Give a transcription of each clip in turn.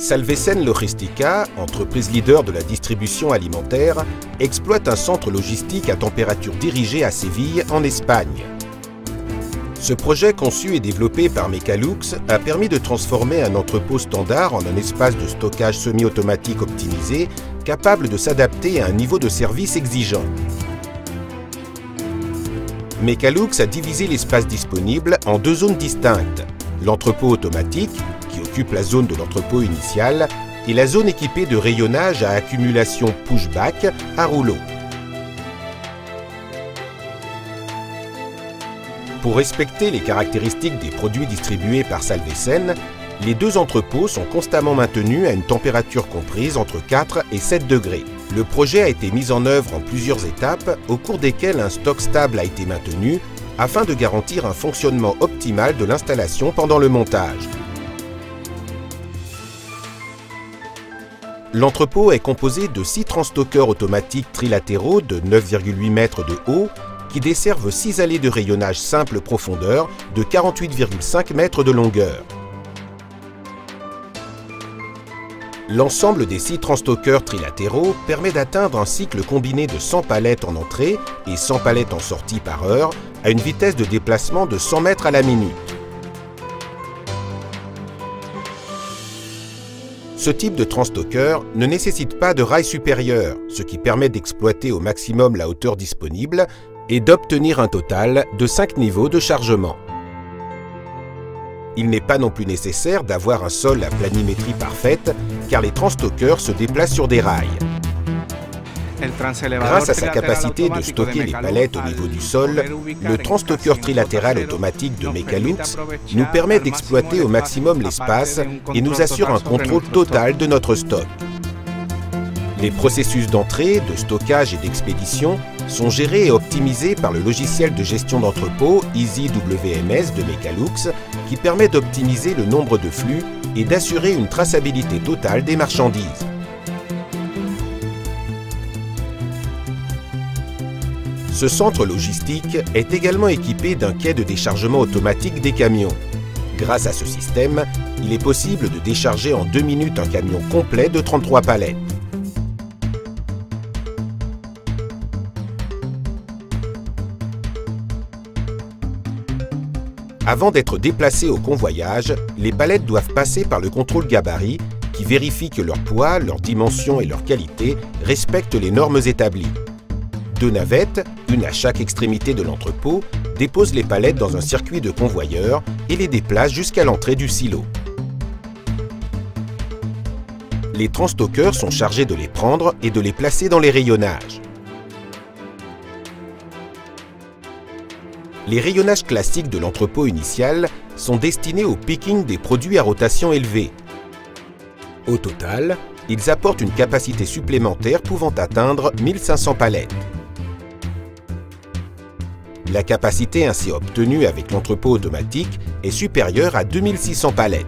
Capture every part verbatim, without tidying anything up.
Salvesen Logistica, entreprise leader de la distribution alimentaire, exploite un centre logistique à température dirigée à Séville, en Espagne. Ce projet conçu et développé par Mecalux a permis de transformer un entrepôt standard en un espace de stockage semi-automatique optimisé, capable de s'adapter à un niveau de service exigeant. Mecalux a divisé l'espace disponible en deux zones distinctes, l'entrepôt automatique, qui occupe la zone de l'entrepôt initial, et la zone équipée de rayonnage à accumulation pushback à rouleau. Pour respecter les caractéristiques des produits distribués par Salvesen, les deux entrepôts sont constamment maintenus à une température comprise entre quatre et sept degrés. Le projet a été mis en œuvre en plusieurs étapes, au cours desquelles un stock stable a été maintenu, afin de garantir un fonctionnement optimal de l'installation pendant le montage. L'entrepôt est composé de six transstockeurs automatiques trilatéraux de neuf virgule huit mètres de haut qui desservent six allées de rayonnage simple profondeur de quarante-huit virgule cinq mètres de longueur. L'ensemble des six transstockeurs trilatéraux permet d'atteindre un cycle combiné de cent palettes en entrée et cent palettes en sortie par heure à une vitesse de déplacement de cent mètres à la minute. Ce type de transstocker ne nécessite pas de rail supérieur, ce qui permet d'exploiter au maximum la hauteur disponible et d'obtenir un total de cinq niveaux de chargement. Il n'est pas non plus nécessaire d'avoir un sol à planimétrie parfaite, car les transstockers se déplacent sur des rails. Grâce à sa capacité de stocker les palettes au niveau du sol, le transstocker trilatéral automatique de Mecalux nous permet d'exploiter au maximum l'espace et nous assure un contrôle total de notre stock. Les processus d'entrée, de stockage et d'expédition sont gérés et optimisés par le logiciel de gestion d'entrepôt EasyWMS de Mecalux, qui permet d'optimiser le nombre de flux et d'assurer une traçabilité totale des marchandises. Ce centre logistique est également équipé d'un quai de déchargement automatique des camions. Grâce à ce système, il est possible de décharger en deux minutes un camion complet de trente-trois palettes. Avant d'être déplacées au convoyage, les palettes doivent passer par le contrôle gabarit qui vérifie que leur poids, leur dimension et leur qualité respectent les normes établies. Deux navettes, une à chaque extrémité de l'entrepôt, déposent les palettes dans un circuit de convoyeur et les déplacent jusqu'à l'entrée du silo. Les transstockers sont chargés de les prendre et de les placer dans les rayonnages. Les rayonnages classiques de l'entrepôt initial sont destinés au picking des produits à rotation élevée. Au total, ils apportent une capacité supplémentaire pouvant atteindre mille cinq cents palettes. La capacité ainsi obtenue avec l'entrepôt automatique est supérieure à deux mille six cents palettes.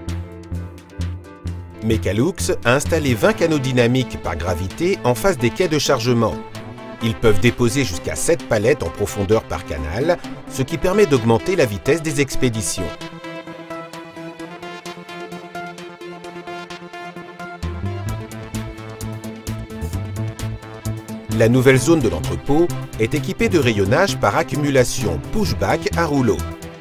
Mecalux a installé vingt canaux dynamiques par gravité en face des quais de chargement. Ils peuvent déposer jusqu'à sept palettes en profondeur par canal, ce qui permet d'augmenter la vitesse des expéditions. La nouvelle zone de l'entrepôt est équipée de rayonnage par accumulation pushback à rouleau.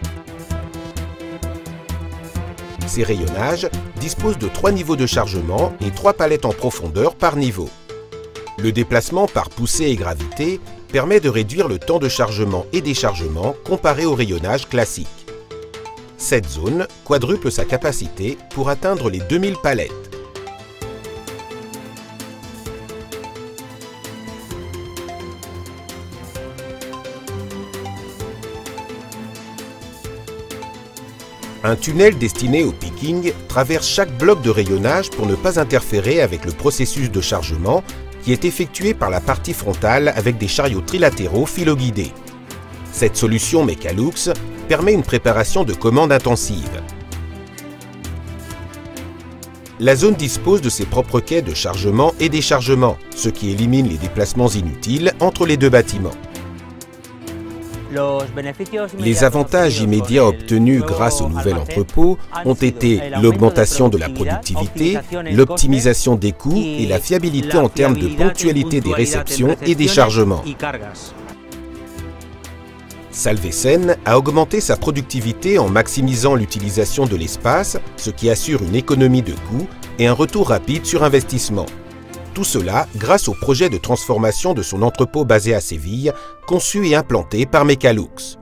Ces rayonnages disposent de trois niveaux de chargement et trois palettes en profondeur par niveau. Le déplacement par poussée et gravité permet de réduire le temps de chargement et déchargement comparé au rayonnage classique. Cette zone quadruple sa capacité pour atteindre les deux mille palettes. Un tunnel destiné au picking traverse chaque bloc de rayonnage pour ne pas interférer avec le processus de chargement qui est effectué par la partie frontale avec des chariots trilatéraux filoguidés. Cette solution Mecalux permet une préparation de commande intensive. La zone dispose de ses propres quais de chargement et déchargement, ce qui élimine les déplacements inutiles entre les deux bâtiments. Les avantages immédiats obtenus grâce au nouvel entrepôt ont été l'augmentation de la productivité, l'optimisation des coûts et la fiabilité en termes de ponctualité des réceptions et des chargements. Salvesen a augmenté sa productivité en maximisant l'utilisation de l'espace, ce qui assure une économie de coûts et un retour rapide sur investissement. Tout cela grâce au projet de transformation de son entrepôt basé à Séville, conçu et implanté par Mekalux.